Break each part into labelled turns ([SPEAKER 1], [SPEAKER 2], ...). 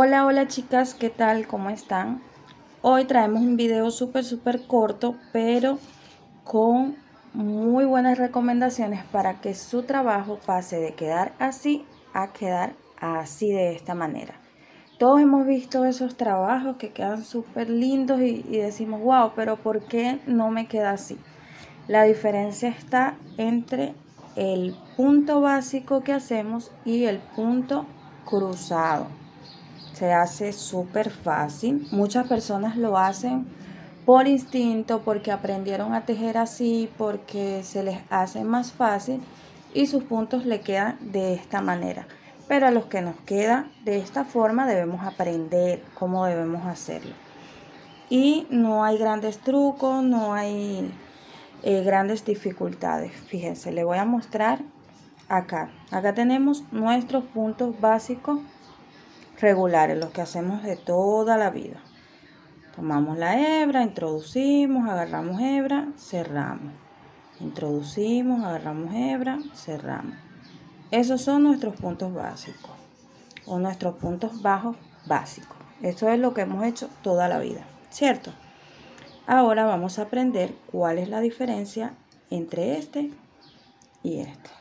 [SPEAKER 1] Hola, hola chicas, ¿qué tal? ¿Cómo están? Hoy traemos un video súper corto, pero con muy buenas recomendaciones para que su trabajo pase de quedar así a quedar así de esta manera. Todos hemos visto esos trabajos que quedan súper lindos y decimos, wow, pero ¿por qué no me queda así? La diferencia está entre el punto básico que hacemos y el punto cruzado. Se hace súper fácil. Muchas personas lo hacen por instinto, porque aprendieron a tejer así, porque se les hace más fácil y sus puntos le quedan de esta manera. Pero a los que nos queda de esta forma debemos aprender cómo debemos hacerlo. Y no hay grandes trucos, no hay grandes dificultades. Fíjense, le voy a mostrar acá. Acá tenemos nuestros puntos básicos regulares, los que hacemos de toda la vida. Tomamos la hebra, introducimos, agarramos hebra, cerramos. Introducimos, agarramos hebra, cerramos. Esos son nuestros puntos básicos o nuestros puntos bajos básicos. Esto es lo que hemos hecho toda la vida, ¿cierto? Ahora vamos a aprender cuál es la diferencia entre este y este.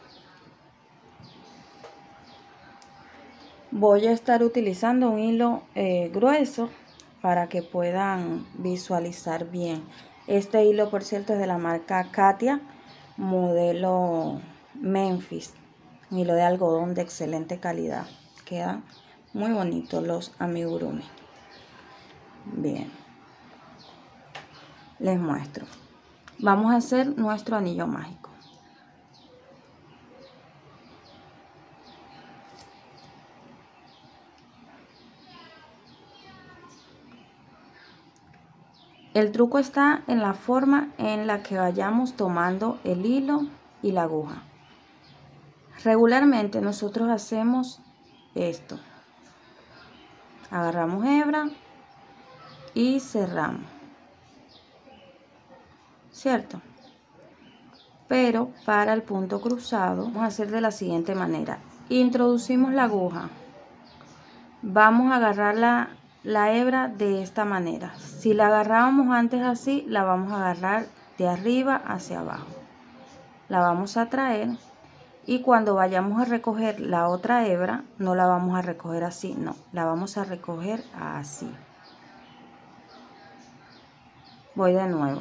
[SPEAKER 1] Voy a estar utilizando un hilo grueso para que puedan visualizar bien. Este hilo, por cierto, es de la marca Katia, modelo Memphis. Un hilo de algodón de excelente calidad. Quedan muy bonitos los amigurumi. Bien. Les muestro. Vamos a hacer nuestro anillo mágico. El truco está en la forma en la que vayamos tomando el hilo y la aguja. Regularmente nosotros hacemos esto. Agarramos hebra y cerramos. ¿Cierto? Pero para el punto cruzado vamos a hacer de la siguiente manera. Introducimos la aguja. Vamos a agarrar la hebra de esta manera. Si la agarrábamos antes así, la vamos a agarrar de arriba hacia abajo. La vamos a traer y cuando vayamos a recoger la otra hebra, no la vamos a recoger así, no, la vamos a recoger así. Voy de nuevo.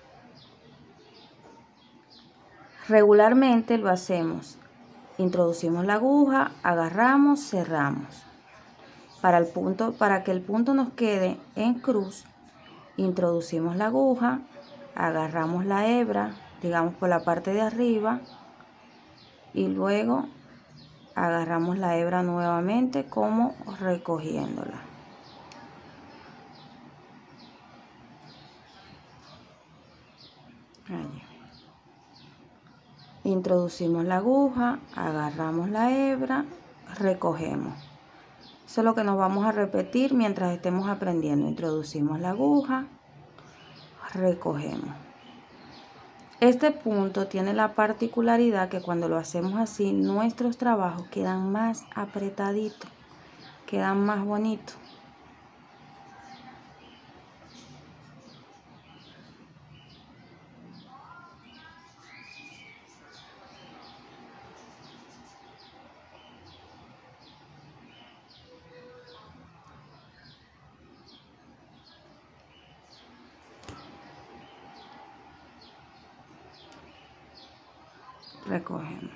[SPEAKER 1] Regularmente lo hacemos. Introducimos la aguja, agarramos, cerramos. Para que el punto nos quede en cruz, introducimos la aguja, agarramos la hebra, digamos por la parte de arriba, y luego agarramos la hebra nuevamente como recogiéndola. Allí. Introducimos la aguja, agarramos la hebra, recogemos. Eso es lo que nos vamos a repetir mientras estemos aprendiendo. Introducimos la aguja, recogemos. Este punto tiene la particularidad que cuando lo hacemos así, nuestros trabajos quedan más apretaditos, quedan más bonitos. Recogemos.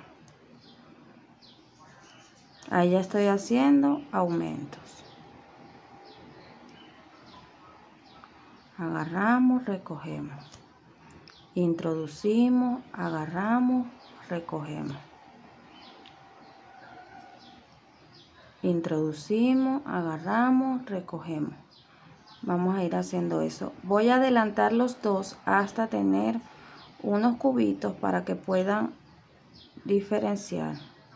[SPEAKER 1] Ahí ya estoy haciendo aumentos. Agarramos, recogemos. Introducimos, agarramos, recogemos. Introducimos, agarramos, recogemos. Vamos a ir haciendo eso. Voy a adelantar los dos hasta tener unos cubitos para que puedan diferenciar.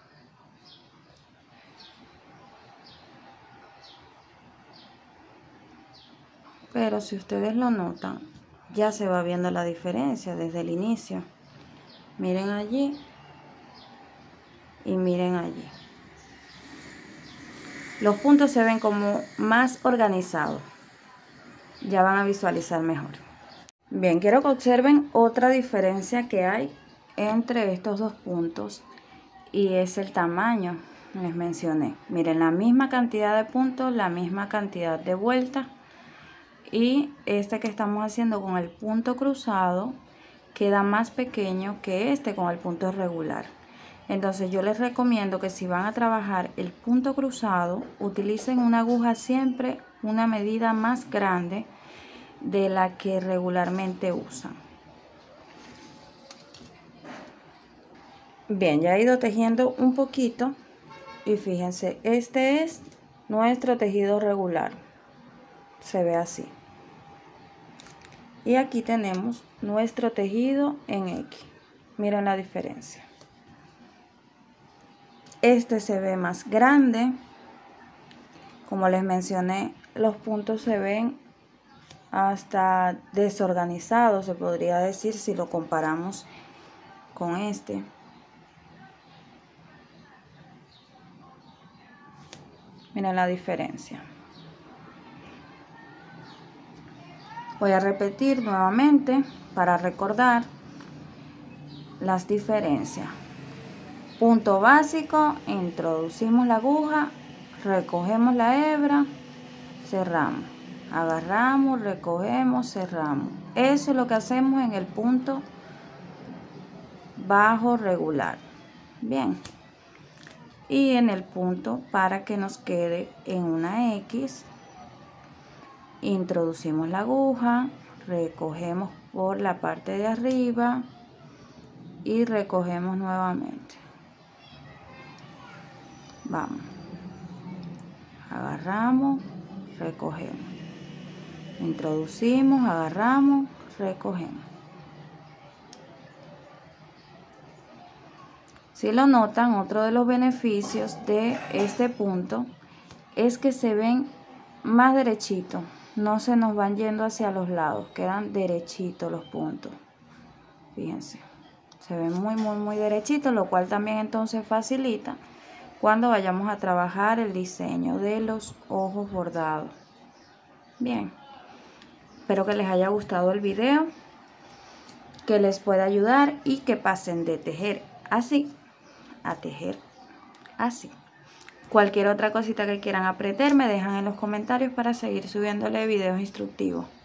[SPEAKER 1] Pero si ustedes lo notan, ya se va viendo la diferencia desde el inicio. Miren allí y miren allí. los puntos se ven como más organizados. Ya van a visualizar mejor. Bien, quiero que observen otra diferencia que hay entre estos dos puntos y es el tamaño. Les mencioné, miren, la misma cantidad de puntos, la misma cantidad de vueltas, y este que estamos haciendo con el punto cruzado queda más pequeño que este con el punto regular. Entonces yo les recomiendo que si van a trabajar el punto cruzado, utilicen una aguja siempre una medida más grande de la que regularmente usan. Bien, ya he ido tejiendo un poquito y fíjense, este es nuestro tejido regular, se ve así. Y aquí tenemos nuestro tejido en X. Miren la diferencia. Este se ve más grande. Como les mencioné, los puntos se ven hasta desorganizados, se podría decir, si lo comparamos con este. Miren la diferencia. Voy a repetir nuevamente para recordar las diferencias. Punto básico, introducimos la aguja, recogemos la hebra, cerramos, agarramos, recogemos, cerramos. Eso es lo que hacemos en el punto bajo regular. Bien. Y en el punto, para que nos quede en una X, introducimos la aguja, recogemos por la parte de arriba y recogemos nuevamente. Vamos, agarramos, recogemos, introducimos, agarramos, recogemos. Si lo notan, otro de los beneficios de este punto es que se ven más derechitos, no se nos van yendo hacia los lados, quedan derechitos los puntos. Fíjense, se ven muy derechitos, lo cual también entonces facilita cuando vayamos a trabajar el diseño de los ojos bordados. Bien, espero que les haya gustado el video, que les pueda ayudar y que pasen de tejer así a tejer así. Cualquier otra cosita que quieran aprender me dejan en los comentarios para seguir subiéndole videos instructivos.